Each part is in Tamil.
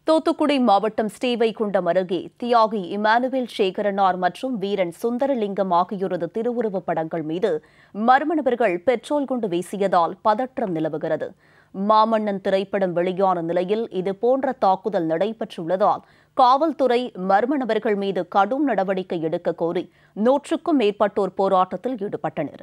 தூத்துக்குடி மாவட்டம் ஸ்ரீவைகுண்டம் அருகே தியாகி இமானுவேல் சேகரனார் மற்றும் வீரன் சுந்தரலிங்கம் ஆகியோரது திருவுருவப் படங்கள் மீது மர்ம நபர்கள் பெட்ரோல் குண்டு வீசியதால் பதற்றம் நிலவுகிறது. மாமன்னன் திரைப்படம் வெளியான நிலையில் இதுபோன்ற தாக்குதல் நடைபெற்றுள்ளதால் காவல்துறை மர்ம நபர்கள் மீது கடும் நடவடிக்கை எடுக்க கோரி 100க்கும் மேற்பட்டோர் போராட்டத்தில் ஈடுபட்டனர்.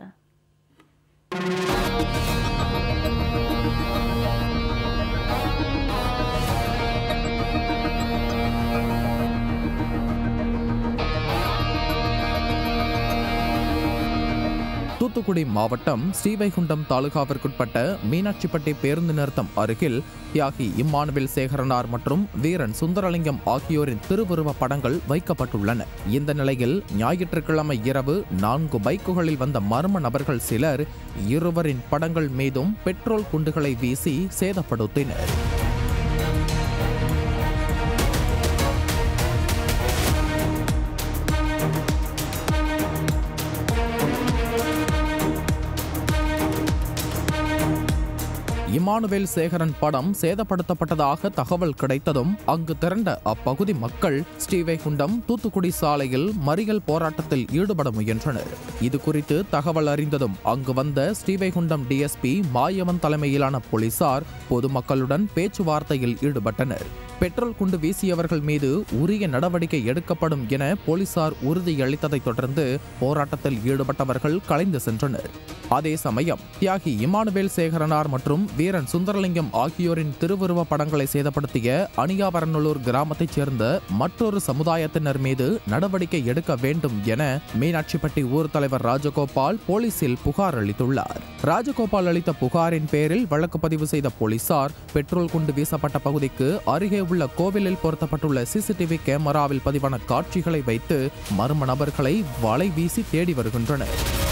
தூத்துக்குடி மாவட்டம் ஸ்ரீவைகுண்டம் தாலுகாவிற்குட்பட்ட மீனாட்சிப்பட்டி பேருந்து நிறுத்தம் அருகில் தியாகி இமானுவேல் சேகரனார் மற்றும் வீரன் சுந்தரலிங்கம் ஆகியோரின் திருவுருவப் படங்கள் வைக்கப்பட்டுள்ளன. இந்த நிலையில் ஞாயிற்றுக்கிழமை இரவு 4 பைக்குகளில் வந்த மர்ம நபர்கள் சிலர் இருவரின் படங்கள் மீதும் பெட்ரோல் குண்டுகளை வீசி சேதப்படுத்தினர். இமானுவேல் சேகரன் படம் சேதப்படுத்தப்பட்டதாக தகவல் கிடைத்ததும் அங்கு திரண்ட அப்பகுதி மக்கள் ஸ்ரீவைகுண்டம் தூத்துக்குடி சாலையில் மறியல் போராட்டத்தில் ஈடுபட முயன்றனர். இது குறித்து தகவல் அறிந்ததும் அங்கு வந்த ஸ்ரீவைகுண்டம் டிஎஸ்பி மாயவன் தலைமையிலான போலீசார் பொதுமக்களுடன் பேச்சுவார்த்தையில் ஈடுபட்டனர். பெட்ரோல் குண்டு வீசியவர்கள் மீது உரிய நடவடிக்கை எடுக்கப்படும் என போலீசார் உறுதியளித்ததைத் தொடர்ந்து போராட்டத்தில் ஈடுபட்டவர்கள் கலைந்து சென்றனர். அதே சமயம் தியாகி இமானுவேல் சேகரனார் மற்றும் வீரன் சுந்தரலிங்கம் ஆகியோரின் திருவுருவ படங்களை சேதப்படுத்திய அணியாவரநல்லூர் கிராமத்தைச் சேர்ந்த மற்றொரு சமுதாயத்தினர் மீது நடவடிக்கை எடுக்க வேண்டும் என மீனாட்சிப்பட்டி ஊர் தலைவர் ராஜகோபால் போலீசில் புகார் அளித்துள்ளார். ராஜகோபால் அளித்த புகாரின் பேரில் வழக்கு பதிவு செய்த போலீசார் பெட்ரோல் குண்டு வீசப்பட்ட பகுதிக்கு அருகே உள்ள கோவிலில் பொருத்தப்பட்டுள்ள சிசிடிவி கேமராவில் பதிவான காட்சிகளை வைத்து மர்ம நபர்களை வலை வீசி தேடி வருகின்றனர்.